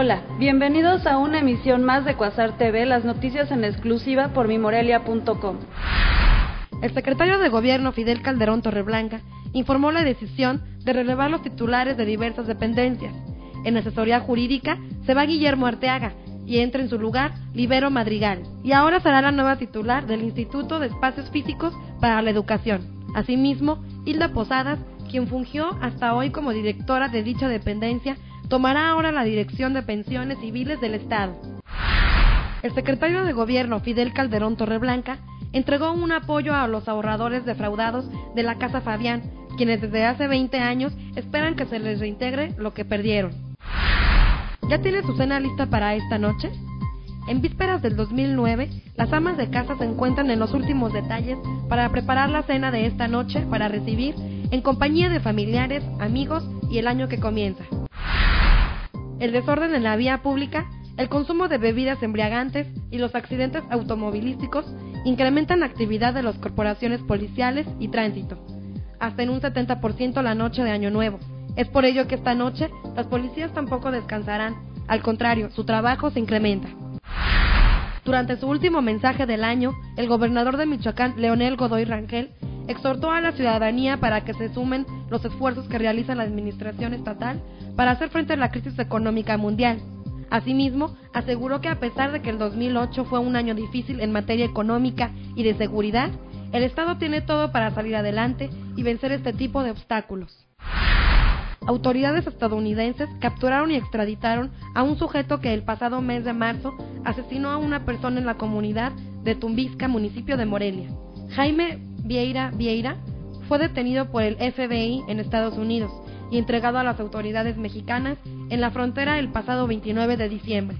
Hola, bienvenidos a una emisión más de Quasar TV, las noticias en exclusiva por mimorelia.com. El secretario de Gobierno Fidel Calderón Torreblanca informó la decisión de relevar los titulares de diversas dependencias. En asesoría jurídica se va Guillermo Arteaga y entra en su lugar Libero Madrigal, y ahora será la nueva titular del Instituto de Espacios Físicos para la Educación. Asimismo, Hilda Posadas, quien fungió hasta hoy como directora de dicha dependencia, tomará ahora la dirección de pensiones civiles del Estado. El secretario de Gobierno Fidel Calderón Torreblanca entregó un apoyo a los ahorradores defraudados de la Casa Fabián, quienes desde hace 20 años esperan que se les reintegre lo que perdieron. ¿Ya tiene su cena lista para esta noche? En vísperas del 2009, las amas de casa se encuentran en los últimos detalles para preparar la cena de esta noche para recibir en compañía de familiares, amigos y el año que comienza. El desorden en la vía pública, el consumo de bebidas embriagantes y los accidentes automovilísticos incrementan la actividad de las corporaciones policiales y tránsito, hasta en un 70% la noche de Año Nuevo. Es por ello que esta noche las policías tampoco descansarán, al contrario, su trabajo se incrementa. Durante su último mensaje del año, el gobernador de Michoacán, Leonel Godoy Rangel, exhortó a la ciudadanía para que se sumen los esfuerzos que realiza la administración estatal para hacer frente a la crisis económica mundial. Asimismo, aseguró que a pesar de que el 2008 fue un año difícil en materia económica y de seguridad, el Estado tiene todo para salir adelante y vencer este tipo de obstáculos. Autoridades estadounidenses capturaron y extraditaron a un sujeto que el pasado mes de marzo asesinó a una persona en la comunidad de Tumbisca, municipio de Morelia. Jaime Vieira fue detenido por el FBI en Estados Unidos y entregado a las autoridades mexicanas en la frontera el pasado 29 de diciembre.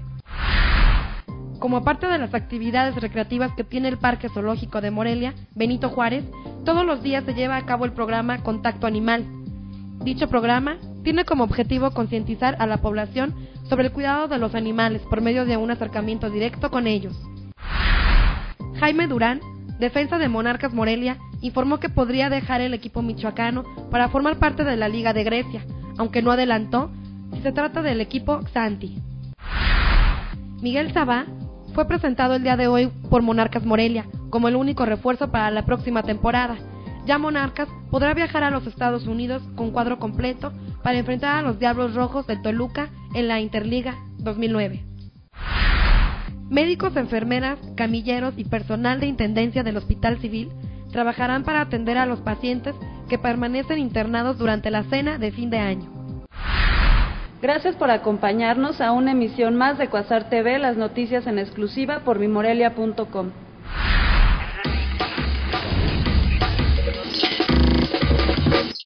Como parte de las actividades recreativas que tiene el Parque Zoológico de Morelia, Benito Juárez, todos los días se lleva a cabo el programa Contacto Animal. Dicho programa tiene como objetivo concientizar a la población sobre el cuidado de los animales por medio de un acercamiento directo con ellos. Jaime Durán, defensa de Monarcas Morelia, informó que podría dejar el equipo michoacano para formar parte de la Liga de Grecia, aunque no adelantó si se trata del equipo Xanthi. Miguel Sabá fue presentado el día de hoy por Monarcas Morelia como el único refuerzo para la próxima temporada. Ya Monarcas podrá viajar a los Estados Unidos con cuadro completo para enfrentar a los Diablos Rojos del Toluca en la Interliga 2009. Médicos, enfermeras, camilleros y personal de intendencia del Hospital Civil trabajarán para atender a los pacientes que permanecen internados durante la cena de fin de año. Gracias por acompañarnos a una emisión más de Quasar TV, las noticias en exclusiva por mimorelia.com.